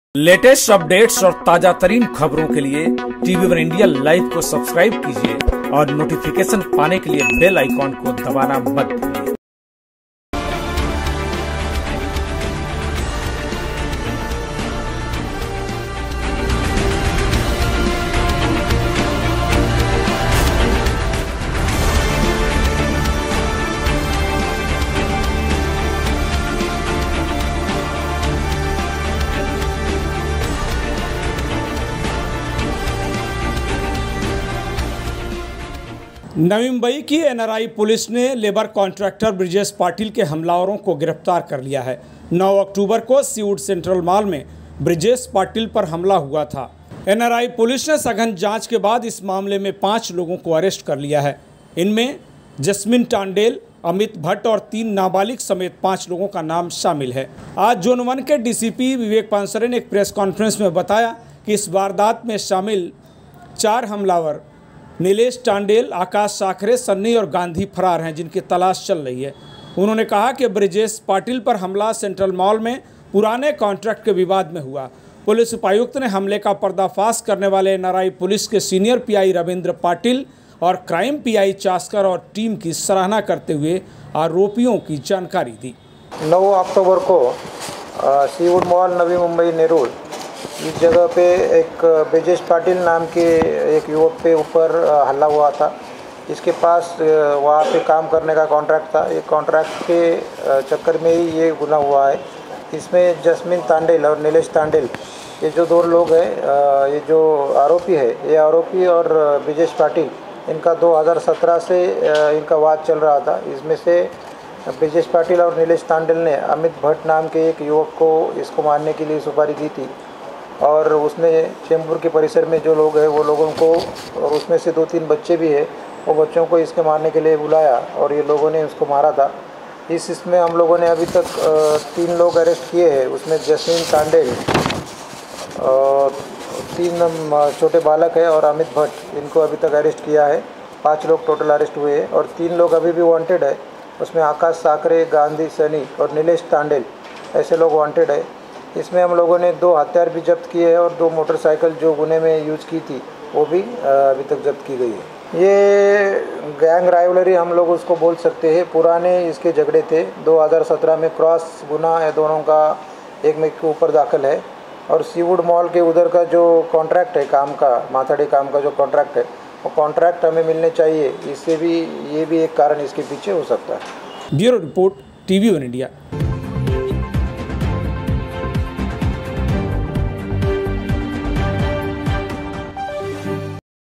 Latest updates और ताजा तरीन खबरों के लिए टीवी वन इंडिया लाइव को सब्सक्राइब कीजिए और नोटिफिकेशन पाने के लिए बेल आइकॉन को दबाना मत भूलिए। नवी मुंबई की एनआरआई पुलिस ने लेबर कॉन्ट्रैक्टर ब्रिजेश पाटिल के हमलावरों को गिरफ्तार कर लिया है। 9 अक्टूबर को सीवुड सेंट्रल मॉल में ब्रिजेश पाटिल पर हमला हुआ था। एनआरआई पुलिस ने सघन जांच के बाद इस मामले में 5 लोगों को अरेस्ट कर लिया है। इनमें जस्मिन टांडेल, अमित भट्ट और 3 नाबालिग समेत 5 लोगों का नाम शामिल है। आज जोन 1 के डीसीपी विवेक पानसरे ने एक प्रेस कॉन्फ्रेंस में बताया कि इस वारदात में शामिल 4 हमलावर नीलेश टांडेल, आकाश साखरे, सन्नी और गांधी फरार हैं, जिनकी तलाश चल रही है। उन्होंने कहा कि ब्रिजेश पाटिल पर हमला सेंट्रल मॉल में पुराने कॉन्ट्रैक्ट के विवाद में हुआ। पुलिस उपायुक्त ने हमले का पर्दाफाश करने वाले एनआरआई पुलिस के सीनियर पीआई रविंद्र पाटिल और क्राइम पीआई चास्कर और टीम की सराहना करते हुए आरोपियों की जानकारी दी। 9 अक्टूबर को सीवुड मॉल, नवी मुंबई, नेरुल, इस जगह पे एक ब्रिजेश पाटिल नाम के एक युवक पे ऊपर हमला हुआ था। इसके पास वहाँ पे काम करने का कॉन्ट्रैक्ट था। ये कॉन्ट्रैक्ट के चक्कर में ही ये गुनाह हुआ है। इसमें जस्मिन टांडेल और नीलेश टांडेल, ये जो 2 लोग हैं, ये जो आरोपी है, ये आरोपी और ब्रिजेश पाटिल, इनका 2017 से इनका वाद चल रहा था। इसमें से ब्रिजेश पाटिल और नीलेश टांडेल ने अमित भट्ट नाम के एक युवक को इसको मारने के लिए सुपारी दी थी और उसने चेंबूर के परिसर में जो लोग हैं वो लोगों को, और उसमें से 2-3 बच्चे भी हैं, वो बच्चों को इसके मारने के लिए बुलाया और ये लोगों ने उसको मारा था। इसमें हम लोगों ने अभी तक 3 लोग अरेस्ट किए हैं। उसमें जस्मिन टांडेल, 3 छोटे बालक है, और अमित भट्ट, इनको अभी तक अरेस्ट किया है। 5 लोग टोटल अरेस्ट हुए हैं और 3 लोग अभी भी वांटेड है। उसमें आकाश साखरे, गांधी, सनी और नीलेश टांडेल, ऐसे लोग वांटेड है। इसमें हम लोगों ने 2 हथियार भी जब्त किए हैं और 2 मोटरसाइकिल जो गुने में यूज़ की थी वो भी अभी तक जब्त की गई है। ये गैंग राइवलरी हम लोग उसको बोल सकते हैं। पुराने इसके झगड़े थे। 2017 में क्रॉस गुना है, दोनों का एक में के ऊपर दाखिल है। और सीवुड मॉल के उधर का जो कॉन्ट्रैक्ट है काम का, माथाड़ी काम का जो कॉन्ट्रैक्ट है, वो कॉन्ट्रैक्ट हमें मिलने चाहिए। इससे भी ये भी एक कारण इसके पीछे हो सकता है। Bureau report, TV one India.